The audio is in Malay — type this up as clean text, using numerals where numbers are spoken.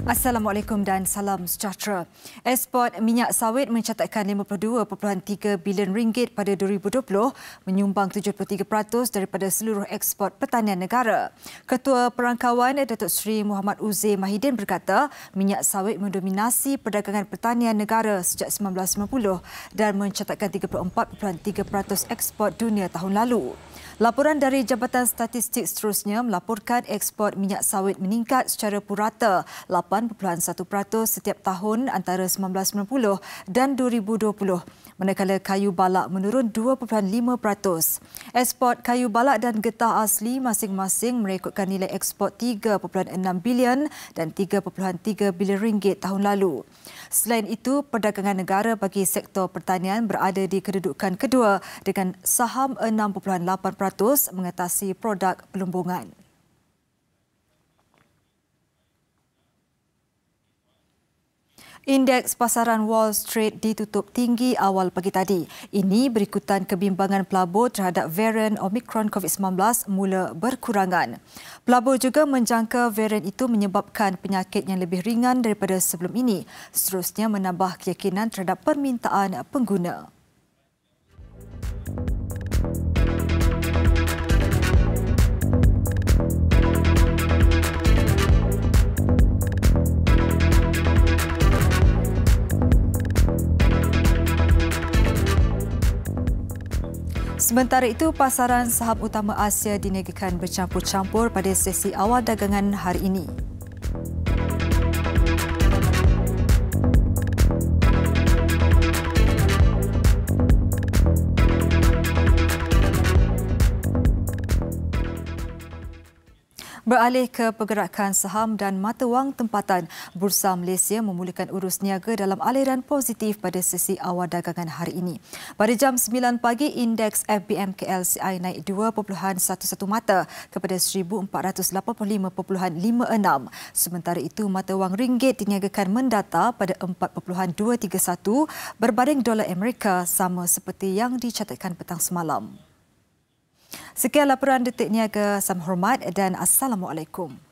Assalamualaikum dan salam sejahtera. Ekspor minyak sawit mencatatkan RM52.3 bilion pada 2020, menyumbang 73% daripada seluruh ekspor pertanian negara. Ketua Perangkawan Datuk Seri Muhammad Uzair Mahidin berkata, minyak sawit mendominasi perdagangan pertanian negara sejak 1990 dan mencatatkan 34.3% ekspor dunia tahun lalu. Laporan dari Jabatan Statistik seterusnya melaporkan ekspor minyak sawit meningkat secara purata 8.1% setiap tahun antara 1990 dan 2020, manakala kayu balak menurun 2.5%. Ekspor kayu balak dan getah asli masing-masing merekodkan nilai ekspor RM3.6 bilion dan RM3.3 bilion tahun lalu. Selain itu, perdagangan negara bagi sektor pertanian berada di kedudukan kedua dengan saham 6.8% mengatasi produk pelumbungan. Indeks pasaran Wall Street ditutup tinggi awal pagi tadi. Ini berikutan kebimbangan pelabur terhadap varian Omicron COVID-19 mula berkurangan. Pelabur juga menjangka varian itu menyebabkan penyakit yang lebih ringan daripada sebelum ini, seterusnya menambah keyakinan terhadap permintaan pengguna. Sementara itu, pasaran saham utama Asia Diniagakan bercampur-campur pada sesi awal dagangan hari ini. Beralih ke pergerakan saham dan mata wang tempatan, Bursa Malaysia memulakan urus niaga dalam aliran positif pada sesi awal dagangan hari ini. Pada jam 9 pagi, Indeks FBM-KLCI naik 2.11 mata kepada 1485.56. Sementara itu, mata wang ringgit diniagakan mendata pada 4.231 berbanding dolar Amerika, sama seperti yang dicatatkan petang semalam. Sekian laporan Detik Niaga. Salam hormat dan Assalamualaikum.